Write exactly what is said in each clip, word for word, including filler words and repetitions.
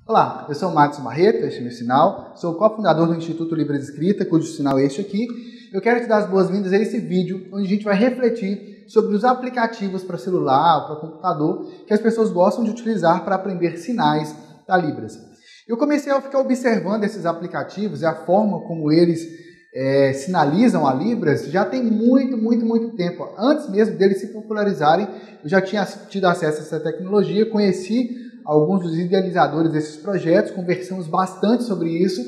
Olá, eu sou o Matos Barreto, este é meu sinal, sou o cofundador do Instituto Libras Escrita, cujo sinal é este aqui. Eu quero te dar as boas-vindas a esse vídeo, onde a gente vai refletir sobre os aplicativos para celular, para computador, que as pessoas gostam de utilizar para aprender sinais da Libras. Eu comecei a ficar observando esses aplicativos e a forma como eles é, sinalizam a Libras já tem muito, muito, muito tempo. Antes mesmo deles se popularizarem, eu já tinha tido acesso a essa tecnologia, conheci alguns dos idealizadores desses projetos, conversamos bastante sobre isso,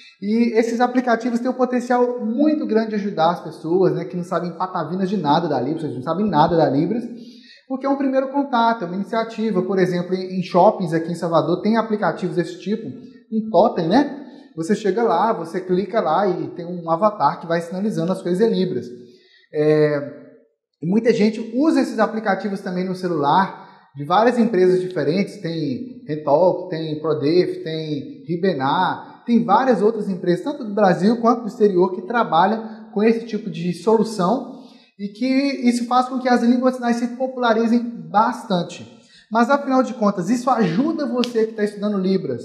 e esses aplicativos têm um potencial muito grande de ajudar as pessoas, né, que não sabem patavinas de nada da Libras, não sabem nada da Libras, porque é um primeiro contato, é uma iniciativa. Por exemplo, em shoppings aqui em Salvador tem aplicativos desse tipo, um totem, né? Você chega lá, você clica lá e tem um avatar que vai sinalizando as coisas em Libras. É... Muita gente usa esses aplicativos também no celular, de várias empresas diferentes, tem Rentalk, tem Prodef, tem Ribenar, tem várias outras empresas, tanto do Brasil quanto do exterior, que trabalham com esse tipo de solução e que isso faz com que as línguas sinais se popularizem bastante. Mas, afinal de contas, isso ajuda você que está estudando Libras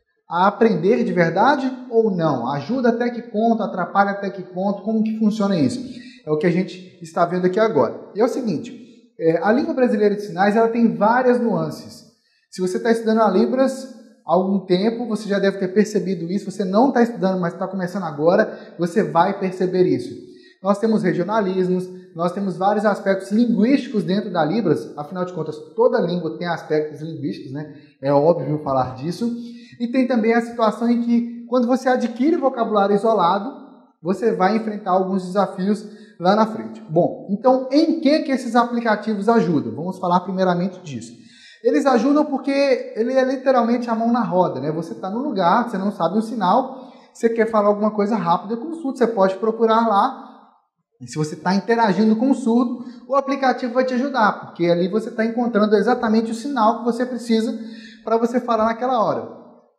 a aprender de verdade ou não? Ajuda até que ponto? Atrapalha até que ponto? Como que funciona isso? É o que a gente está vendo aqui agora. E é o seguinte... É, a língua brasileira de sinais ela tem várias nuances. Se você está estudando a Libras há algum tempo, você já deve ter percebido isso. Se você não está estudando, mas está começando agora, você vai perceber isso. Nós temos regionalismos, nós temos vários aspectos linguísticos dentro da Libras. Afinal de contas, toda língua tem aspectos linguísticos, né? É óbvio falar disso. E tem também a situação em que, quando você adquire vocabulário isolado, você vai enfrentar alguns desafios lá na frente. Bom, então em que, que esses aplicativos ajudam? Vamos falar primeiramente disso. Eles ajudam porque ele é literalmente a mão na roda, né? Você está no lugar, você não sabe o sinal, você quer falar alguma coisa rápida com o surdo, você pode procurar lá. E se você está interagindo com o surdo, o aplicativo vai te ajudar, porque ali você está encontrando exatamente o sinal que você precisa para você falar naquela hora.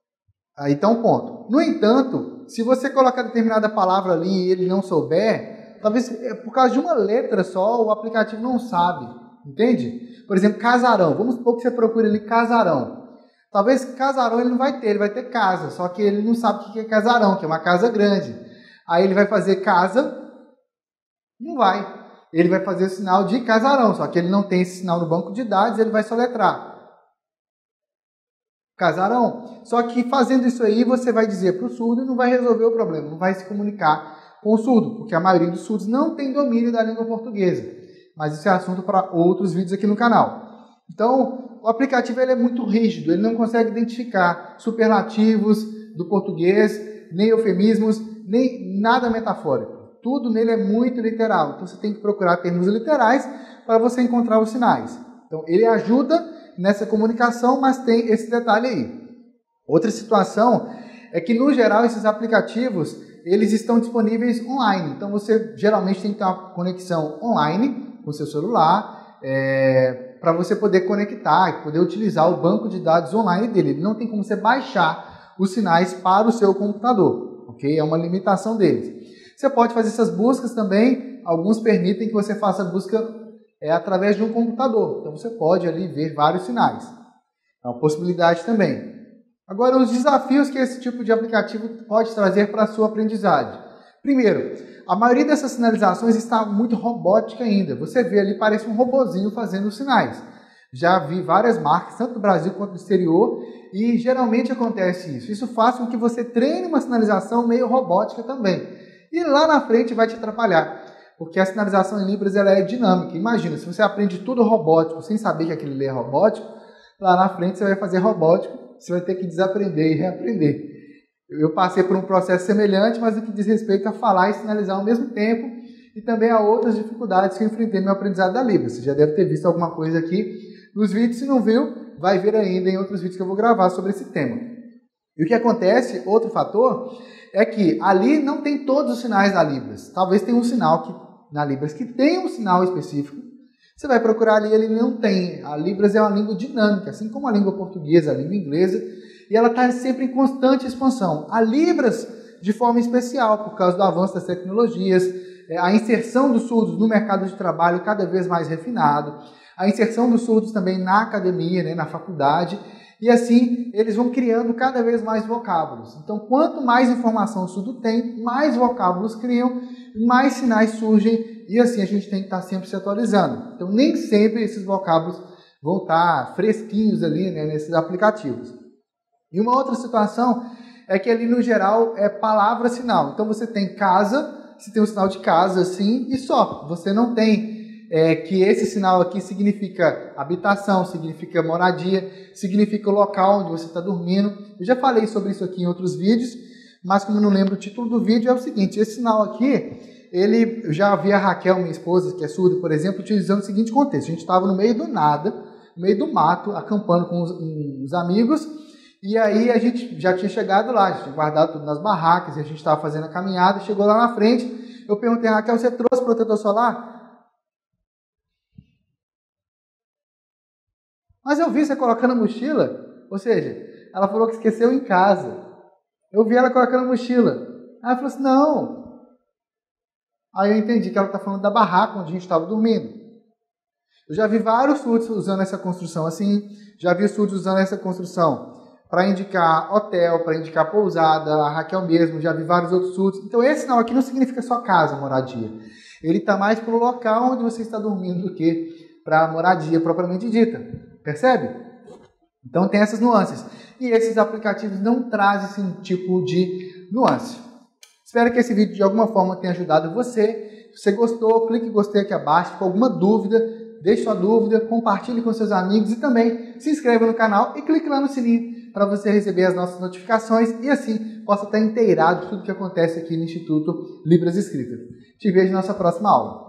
Aí está um ponto. No entanto, se você colocar determinada palavra ali e ele não souber, talvez por causa de uma letra só, o aplicativo não sabe, entende? Por exemplo, casarão. Vamos supor que você procure ali casarão. Talvez casarão ele não vai ter, ele vai ter casa, só que ele não sabe o que é casarão, que é uma casa grande. Aí ele vai fazer casa, não vai. Ele vai fazer o sinal de casarão, só que ele não tem esse sinal no banco de dados, ele vai soletrar casarão. Só que fazendo isso aí, você vai dizer para o surdo e não vai resolver o problema, não vai se comunicar com o surdo, porque a maioria dos surdos não tem domínio da língua portuguesa. Mas isso é assunto para outros vídeos aqui no canal. Então, o aplicativo ele é muito rígido, ele não consegue identificar superlativos do português, nem eufemismos, nem nada metafórico. Tudo nele é muito literal, então você tem que procurar termos literais para você encontrar os sinais. Então, ele ajuda nessa comunicação, mas tem esse detalhe aí. Outra situação é que, no geral, esses aplicativos eles estão disponíveis online. Então, você geralmente tem que ter uma conexão online com o seu celular é, para você poder conectar e poder utilizar o banco de dados online dele. Não tem como você baixar os sinais para o seu computador, ok? É uma limitação deles. Você pode fazer essas buscas também. Alguns permitem que você faça a busca é, através de um computador. Então, você pode ali ver vários sinais. É uma possibilidade também. Agora, os desafios que esse tipo de aplicativo pode trazer para a sua aprendizagem. Primeiro, a maioria dessas sinalizações está muito robótica ainda. Você vê ali, parece um robozinho fazendo os sinais. Já vi várias marcas, tanto do Brasil quanto do exterior, e geralmente acontece isso. Isso faz com que você treine uma sinalização meio robótica também. E lá na frente vai te atrapalhar, porque a sinalização em Libras ela é dinâmica. Imagina, se você aprende tudo robótico, sem saber que aquilo é robótico, lá na frente você vai fazer robótico, você vai ter que desaprender e reaprender. Eu passei por um processo semelhante, mas no que diz respeito a falar e sinalizar ao mesmo tempo, e também a outras dificuldades que eu enfrentei no meu aprendizado da Libras. Você já deve ter visto alguma coisa aqui nos vídeos. Se não viu, vai ver ainda em outros vídeos que eu vou gravar sobre esse tema. E o que acontece, outro fator, é que ali não tem todos os sinais da Libras. Talvez tenha um sinal que, na Libras que tem um sinal específico. Você vai procurar ali, ele não tem. A Libras é uma língua dinâmica, assim como a língua portuguesa, a língua inglesa, e ela está sempre em constante expansão. A Libras, de forma especial, por causa do avanço das tecnologias, a inserção dos surdos no mercado de trabalho cada vez mais refinado, a inserção dos surdos também na academia, né, na faculdade, E assim, eles vão criando cada vez mais vocábulos. Então, quanto mais informação o estudo tem, mais vocábulos criam, mais sinais surgem, e assim a gente tem que estar sempre se atualizando. Então, nem sempre esses vocábulos vão estar fresquinhos ali, né, nesses aplicativos. E uma outra situação é que ali, no geral, é palavra-sinal. Então, você tem casa, você tem um sinal de casa, assim, e só. Você não tem... É, que esse sinal aqui significa habitação, significa moradia, significa o local onde você está dormindo. Eu já falei sobre isso aqui em outros vídeos, mas como eu não lembro o título do vídeo, é o seguinte, esse sinal aqui, ele, eu já vi a Raquel, minha esposa, que é surda, por exemplo, utilizando o seguinte contexto. A gente estava no meio do nada, no meio do mato, acampando com os, com os amigos, e aí a gente já tinha chegado lá, a gente tinha guardado tudo nas barracas, e a gente estava fazendo a caminhada, chegou lá na frente, eu perguntei, Raquel, você trouxe protetor solar? Mas eu vi você colocando a mochila, ou seja, ela falou que esqueceu em casa. Eu vi ela colocando a mochila. Aí ela falou assim, não. Aí eu entendi que ela está falando da barraca onde a gente estava dormindo. Eu já vi vários surdos usando essa construção assim, já vi surdos usando essa construção para indicar hotel, para indicar pousada, a Raquel mesmo, já vi vários outros surdos. Então esse sinal aqui não significa só casa, moradia. Ele está mais para o local onde você está dormindo do que para a moradia propriamente dita. Percebe? Então tem essas nuances. E esses aplicativos não trazem esse tipo de nuance. Espero que esse vídeo de alguma forma tenha ajudado você. Se você gostou, clique em gostei aqui abaixo. Se for alguma dúvida, deixe sua dúvida, compartilhe com seus amigos e também se inscreva no canal e clique lá no sininho para você receber as nossas notificações e assim possa estar inteirado de tudo que acontece aqui no Instituto Libras Escrita. Te vejo na nossa próxima aula.